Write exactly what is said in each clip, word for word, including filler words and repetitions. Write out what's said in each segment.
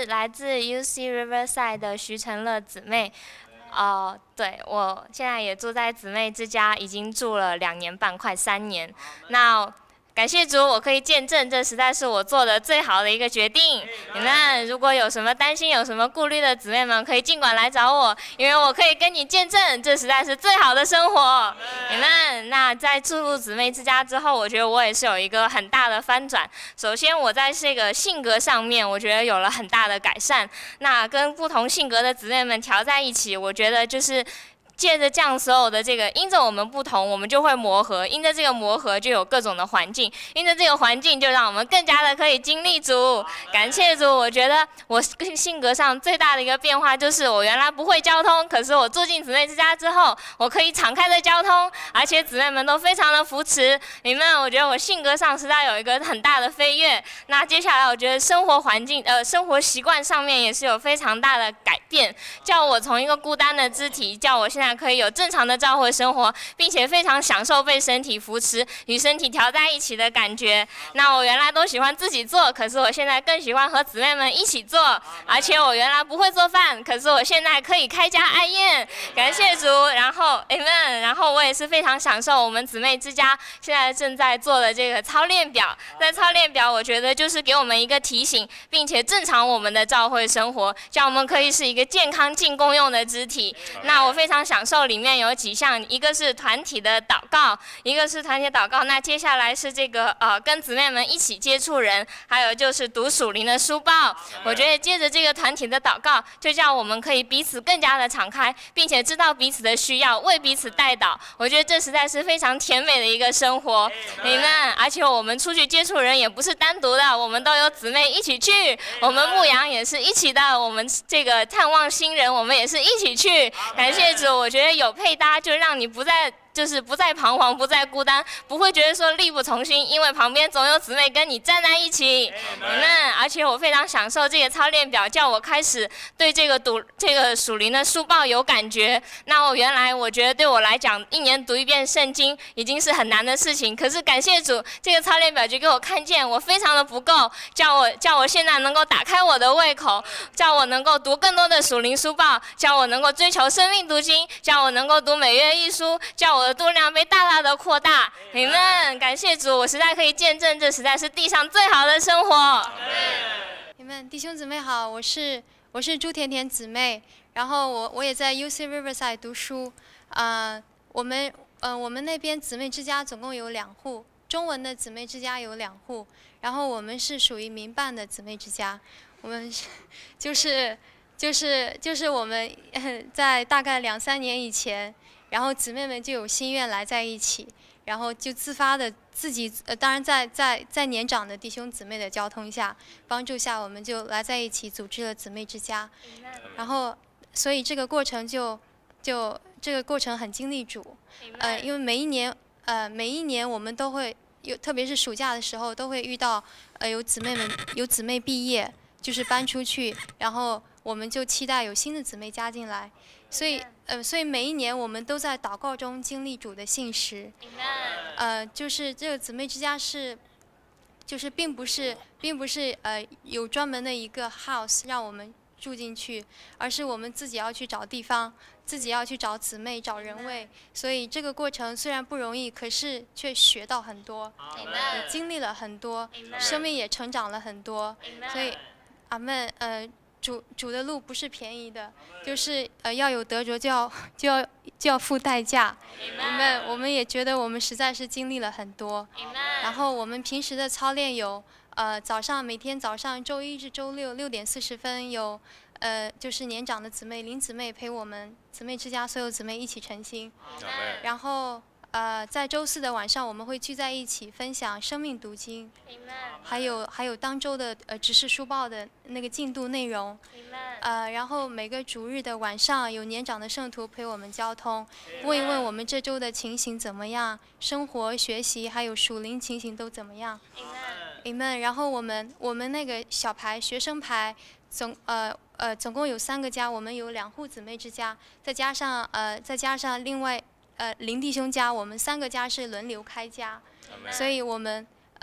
是来自 U C Riverside 的徐成乐姊妹。哦、呃，对，我现在也住在姊妹之家，已经住了两年半，快三年。那感谢主，我可以见证，这实在是我做的最好的一个决定。你们如果有什么担心、有什么顾虑的姊妹们，可以尽管来找我，因为我可以跟你见证，这实在是最好的生活。你们，那在住入姊妹之家之后，我觉得我也是有一个很大的翻转。首先，我在这个性格上面，我觉得有了很大的改善。那跟不同性格的姊妹们调在一起，我觉得就是。借着这样所有的这个，因着我们不同，我们就会磨合；因着这个磨合，就有各种的环境；因着这个环境，就让我们更加的可以经历主。感谢主！我觉得我性格上最大的一个变化就是，我原来不会交通，可是我住进姊妹之家之后，我可以敞开的交通，而且姊妹们都非常的扶持。你们，我觉得我性格上实在有一个很大的飞跃。那接下来，我觉得生活环境、呃，生活习惯上面也是有非常大的改变，叫我从一个孤单的肢体，叫我现在可以有正常的教会生活，并且非常享受被身体扶持、与身体调在一起的感觉。那我原来都喜欢自己做，可是我现在更喜欢和姊妹们一起做。而且我原来不会做饭，可是我现在可以开家爱宴，感谢主。然后 Amen， 然后我也是非常享受我们姊妹之家现在正在做的这个操练表。在操练表，我觉得就是给我们一个提醒，并且正常我们的教会生活，叫我们可以是一个健康进功用的肢体。那我非常享受里面有几项，一个是团体的祷告，一个是团体祷告。那接下来是这个呃跟姊妹们一起接触人，还有就是读属灵的书报。我觉得借着这个团体的祷告，就叫我们可以彼此更加的敞开，并且知道彼此的需要，为彼此代祷。我觉得这实在是非常甜美的一个生活。你们，而且我们出去接触人也不是单独的，我们都有姊妹一起去。我们牧羊也是一起的，我们这个探望新人，我们也是一起去。感谢主，我觉得有配搭就让你不再就是不再彷徨，不再孤单，不会觉得说力不从心，因为旁边总有姊妹跟你站在一起。你们，而且我非常享受这个操练表，叫我开始对这个读这个属灵的书报有感觉。那我原来我觉得对我来讲，一年读一遍圣经已经是很难的事情，可是感谢主，这个操练表就给我看见我非常的不够，叫我叫我现在能够打开我的胃口，叫我能够读更多的属灵书报，叫我能够追求生命读经，叫我能够读每月一书，叫我的度量被大大的扩大。你们，感谢主，我实在可以见证，这实在是地上最好的生活。 你们弟兄姊妹好，我是我是朱甜甜姊妹，然后我我也在 U C Riverside 读书。呃，我们呃我们那边姊妹之家总共有两户，中文的姊妹之家有两户，然后我们是属于民办的姊妹之家。我们就是就是就是我们在大概两三年以前，然后姊妹们就有心愿来在一起，然后就自发的自己呃，当然在在在年长的弟兄姊妹的交通下、帮助下，我们就来在一起组织了姊妹之家。然后，所以这个过程就就这个过程很经历主，呃，因为每一年呃每一年我们都会有，特别是暑假的时候都会遇到呃有姊妹们有姊妹毕业，就是搬出去，然后我们就期待有新的姊妹加进来。所以，呃，所以每一年我们都在祷告中经历主的信实。呃，就是这个姊妹之家是，就是并不是，并不是呃有专门的一个 house 让我们住进去，而是我们自己要去找地方，自己要去找姊妹、找人位。所以这个过程虽然不容易，可是却学到很多，也经历了很多，生命也成长了很多。所以，阿们，呃。主主的路不是便宜的，就是呃要有得着就要就要就要付代价。我们我们也觉得我们实在是经历了很多。然后我们平时的操练有呃早上每天早上周一至周六六点四十分有呃就是年长的姊妹林姊妹陪我们姊妹之家所有姊妹一起晨星。然后呃在周四的晚上我们会聚在一起分享生命读经。还有还有当周的呃执事书报的那个进度内容，呃，然后每个主日的晚上有年长的圣徒陪我们交通，问一问我们这周的情形怎么样，生活、学习还有属灵情形都怎么样。Amen。然后我们我们那个小排学生排总呃呃总共有三个家，我们有两户姊妹之家，再加上呃再加上另外呃林弟兄家，我们三个家是轮流开家，所以我们。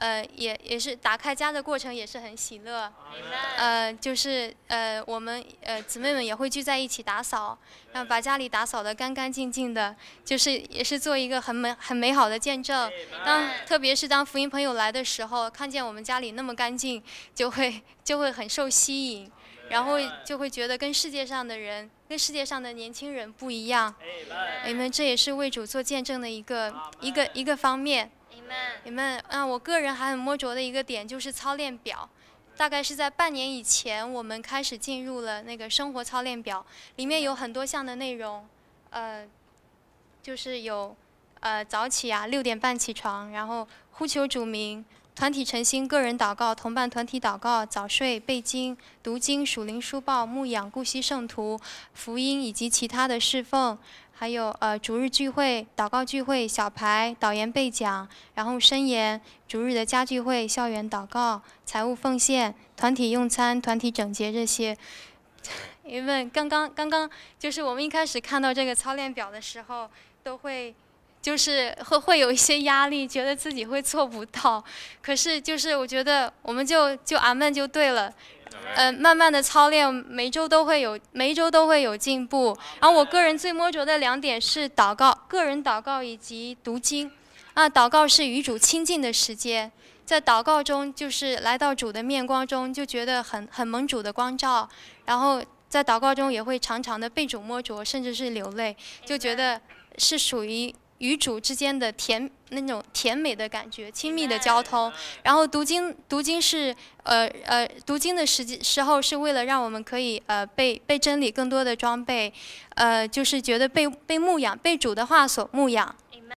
呃，也也是打开家的过程也是很喜乐。呃，就是呃，我们呃姊妹们也会聚在一起打扫，然后把家里打扫得干干净净的，就是也是做一个很美很美好的见证。当特别是当福音朋友来的时候，看见我们家里那么干净，就会就会很受吸引，然后就会觉得跟世界上的人，跟世界上的年轻人不一样。你们这也是为主做见证的一个一个一个方面。你们啊，我个人还很摸着的一个点就是操练表，大概是在半年以前，我们开始进入了那个生活操练表，里面有很多项的内容，呃，就是有呃早起啊，六点半起床，然后呼求主名，团体诚心，个人祷告，同伴团体祷告，早睡背经，读经，属灵书报，牧养顾惜圣徒，福音以及其他的侍奉。还有呃主日聚会、祷告聚会、小牌、导言备讲，然后申言、主日的家聚会、校园祷告、财务奉献、团体用餐、团体整洁这些。因为刚刚刚刚就是我们一开始看到这个操练表的时候，都会就是会会有一些压力，觉得自己会做不到。可是就是我觉得我们就就阿们就对了。呃，慢慢的操练，每一周都会有，每一周都会有进步。然后我个人最摸着的两点是祷告，个人祷告以及读经。啊，祷告是与主亲近的时间，在祷告中就是来到主的面光中，就觉得很很蒙主的光照。然后在祷告中也会常常的被主摸着，甚至是流泪，就觉得是属于与主之间的甜那种甜美的感觉，亲密的交通。然后读经，读经是呃呃读经的时时候是为了让我们可以呃被被真理更多的装备，呃就是觉得被被牧养，被主的话所牧养。